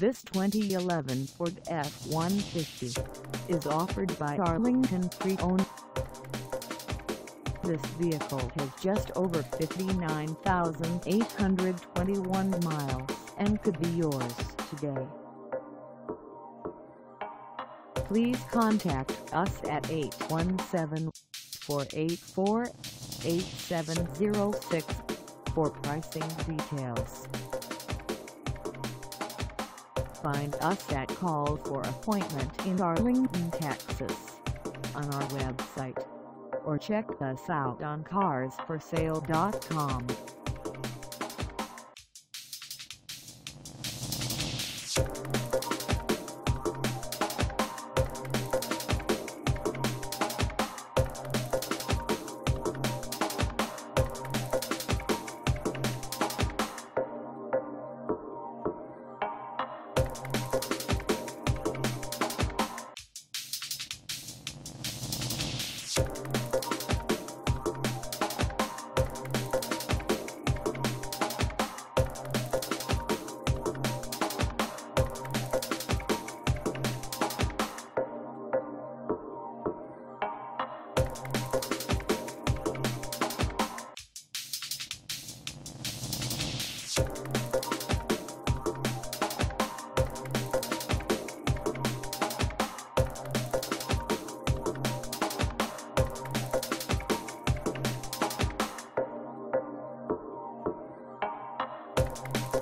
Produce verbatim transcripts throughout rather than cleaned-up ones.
This twenty eleven Ford F one fifty is offered by Arlington Pre-Owned. This vehicle has just over fifty-nine thousand eight hundred twenty-one miles and could be yours today. Please contact us at eight one seven, four eight four, eight seven zero six for pricing details. Find us at Call for Appointment in Arlington, Texas, on our website, or check us out on cars for sale dot com.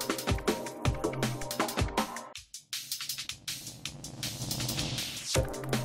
You